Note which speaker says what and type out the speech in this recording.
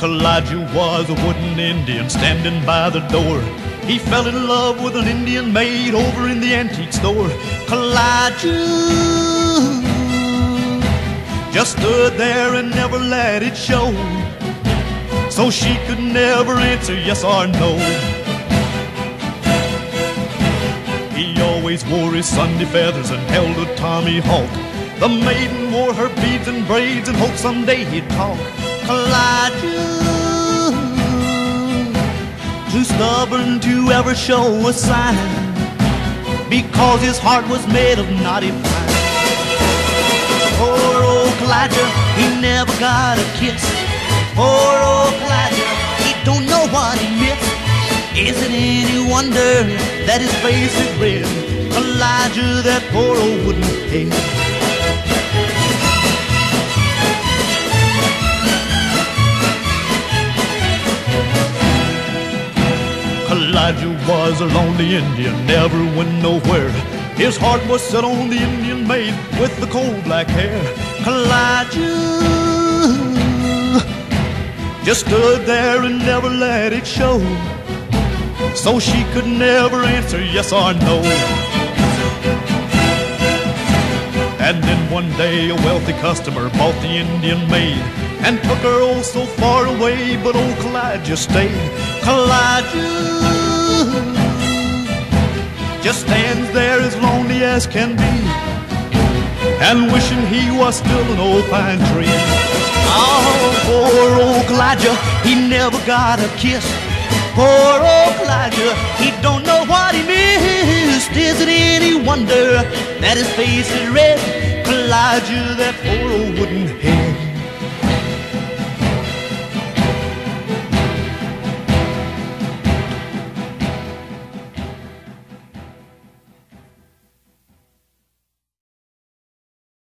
Speaker 1: Elijah was a wooden Indian standing by the door. He fell in love with an Indian maid over in the antique store. Elijah just stood there and never let it show, so she could never answer yes or no. He always wore his Sunday feathers and held a Tommy Hawk. The maiden wore her beads and braids and hoped someday he'd talk. Elijah, too stubborn to ever show a sign, because his heart was made of knotty pine. Poor old Elijah, he never got a kiss. Poor old Elijah, he don't know what he missed. Is it any wonder that his face is red? Elijah, that poor old wooden head. Elijah was a lonely Indian, never went nowhere. His heart was set on the Indian maid with the coal black hair. Elijah just stood there and never let it show, so she could never answer yes or no. And then one day a wealthy customer bought the Indian maid and took her oh so far away, but old Elijah stayed. Elijah just stands there as lonely as can be, and wishing he was still an old pine tree. Oh, poor old Elijah, he never got a kiss. Poor old Elijah, he don't know what he missed. Is it any wonder that his face is red? Elijah, that poor old wooden head.